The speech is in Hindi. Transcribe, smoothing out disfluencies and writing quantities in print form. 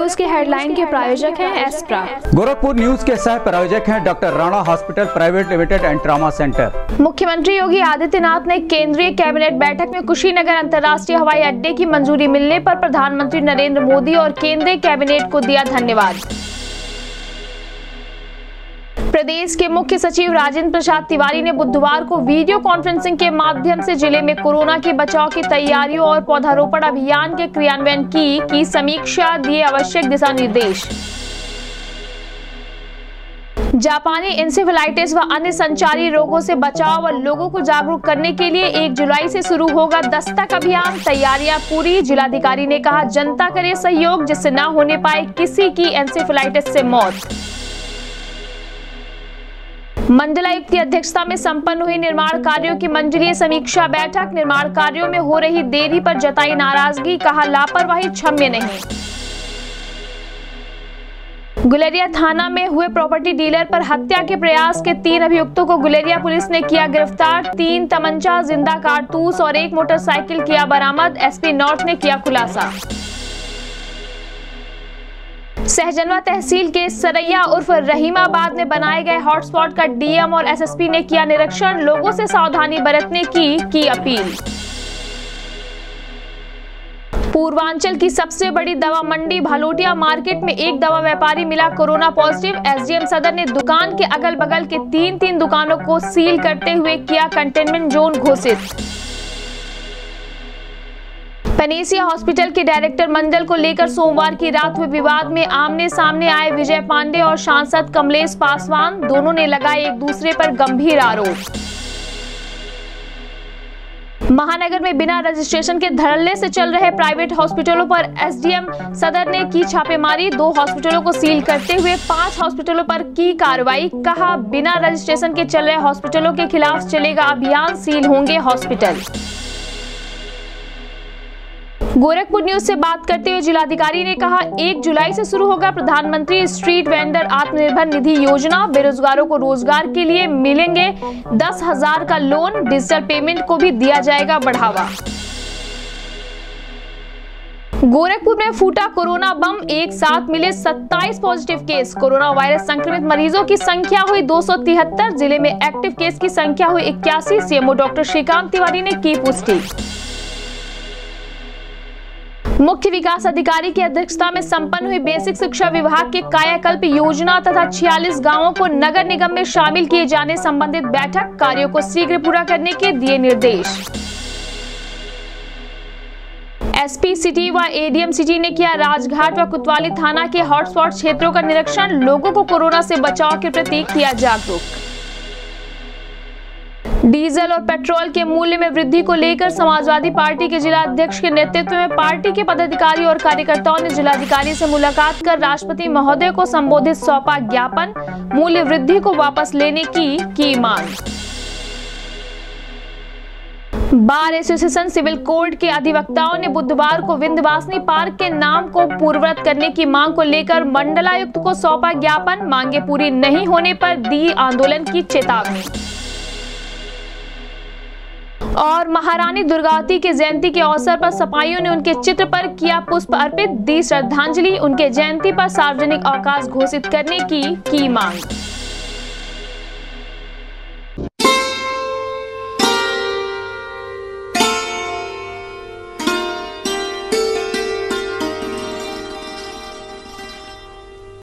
न्यूज के हेडलाइन के प्रायोजक हैं एस्प्रा। गोरखपुर न्यूज के सह प्रायोजक हैं doctor Rana hospital private limited and trauma centre. मुख्यमंत्री योगी आदित्यनाथ ने केंद्रीय कैबिनेट बैठक में कुशीनगर अंतर्राष्ट्रीय हवाई अड्डे की मंजूरी मिलने पर प्रधानमंत्री नरेंद्र मोदी और केंद्रीय कैबिनेट को दिया धन्यवाद। प्रदेश के मुख्य सचिव राजेंद्र प्रसाद तिवारी ने बुधवार को वीडियो कॉन्फ्रेंसिंग के माध्यम से जिले में कोरोना के बचाव की तैयारियों और पौधारोपण अभियान के क्रियान्वयन की समीक्षा, दिए आवश्यक दिशा निर्देश। जापानी इंसेफेलाइटिस व अन्य संचारी रोगों से बचाव व लोगों को जागरूक करने के लिए 1 जुलाई से शुरू होगा दस्तक अभियान, तैयारियां पूरी। जिलाधिकारी ने कहा, जनता करे सहयोग जिससे न होने पाए किसी की इंसेफेलाइटिस से मौत। मंडलायुक्त की अध्यक्षता में संपन्न हुई निर्माण कार्यों की मंजूरी समीक्षा बैठक। निर्माण कार्यों में हो रही देरी पर जताई नाराजगी, कहा लापरवाही क्षम्य नहीं। गुलेरिया थाना में हुए प्रॉपर्टी डीलर पर हत्या के प्रयास के 3 अभियुक्तों को गुलेरिया पुलिस ने किया गिरफ्तार। 3 तमंचा, जिंदा कारतूस और 1 मोटरसाइकिल किया बरामद। एसपी नॉर्थ ने किया खुलासा। सहजनवा तहसील के सरैया उर्फ रहीमाबाद में बनाए गए हॉटस्पॉट का डीएम और एसएसपी ने किया निरीक्षण, लोगों से सावधानी बरतने की अपील। पूर्वांचल की सबसे बड़ी दवा मंडी भालोटिया मार्केट में एक दवा व्यापारी मिला कोरोना पॉजिटिव। एसडीएम सदर ने दुकान के अगल बगल के 3 दुकानों को सील करते हुए किया कंटेनमेंट जोन घोषित। पनेसिया हॉस्पिटल के डायरेक्टर मंडल को लेकर सोमवार की रात हुए विवाद में आमने सामने आए विजय पांडे और सांसद कमलेश पासवान। दोनों ने लगाए एक दूसरे पर गंभीर आरोप। महानगर में बिना रजिस्ट्रेशन के धड़ल्ले से चल रहे प्राइवेट हॉस्पिटलों पर एसडीएम सदर ने की छापेमारी। 2 हॉस्पिटलों को सील करते हुए 5 हॉस्पिटलों पर की कार्रवाई। कहा, बिना रजिस्ट्रेशन के चल रहे हॉस्पिटलों के खिलाफ चलेगा अभियान, सील होंगे हॉस्पिटल। गोरखपुर न्यूज से बात करते हुए जिलाधिकारी ने कहा, 1 जुलाई से शुरू होगा प्रधानमंत्री स्ट्रीट वेंडर आत्मनिर्भर निधि योजना। बेरोजगारों को रोजगार के लिए मिलेंगे 10,000 का लोन। डिजिटल पेमेंट को भी दिया जाएगा बढ़ावा। गोरखपुर में फूटा कोरोना बम, एक साथ मिले 27 पॉजिटिव केस। कोरोना वायरस संक्रमित मरीजों की संख्या हुई 273। जिले में एक्टिव केस की संख्या हुई 81। सीएमओ डॉक्टर श्रीकांत तिवारी ने की पुष्टि। मुख्य विकास अधिकारी की अध्यक्षता में संपन्न हुई बेसिक शिक्षा विभाग के कायाकल्प योजना तथा 46 गांवों को नगर निगम में शामिल किए जाने संबंधित बैठक, कार्यों को शीघ्र पूरा करने के दिए निर्देश। एसपी सिटी व एडीएम सिटी ने किया राजघाट व कोतवाली थाना के हॉटस्पॉट क्षेत्रों का निरीक्षण, लोगों को कोरोना से बचाव के प्रति किया जागरूक। डीजल और पेट्रोल के मूल्य में वृद्धि को लेकर समाजवादी पार्टी के जिला अध्यक्ष के नेतृत्व में पार्टी के पदाधिकारी और कार्यकर्ताओं ने जिलाधिकारी से मुलाकात कर राष्ट्रपति महोदय को संबोधित सौंपा ज्ञापन। मूल्य वृद्धि को वापस लेने की मांग। बार एसोसिएशन सिविल कोर्ट के अधिवक्ताओं ने बुधवार को विंध्यवासिनी पार्क के नाम को पूर्ववत करने की मांग को लेकर मंडलायुक्त को सौंपा ज्ञापन। मांगे पूरी नहीं होने पर दी आंदोलन की चेतावनी। और महारानी दुर्गावती के जयंती के अवसर पर सपाइयों ने उनके चित्र पर किया पुष्प अर्पित, दी श्रद्धांजलि। उनके जयंती पर सार्वजनिक अवकाश घोषित करने की मांग।